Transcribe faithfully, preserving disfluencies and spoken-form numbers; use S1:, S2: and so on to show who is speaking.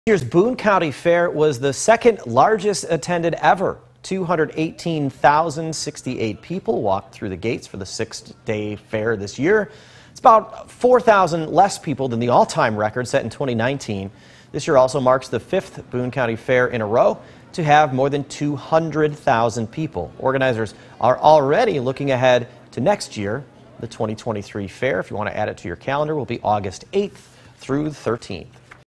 S1: This year's Boone County Fair was the second largest attended ever. two hundred eighteen thousand sixty-eight people walked through the gates for the six-day fair this year. It's about four thousand less people than the all-time record set in twenty nineteen. This year also marks the fifth Boone County Fair in a row to have more than two hundred thousand people. Organizers are already looking ahead to next year. The twenty twenty-three fair, if you want to add it to your calendar, will be August eighth through the thirteenth.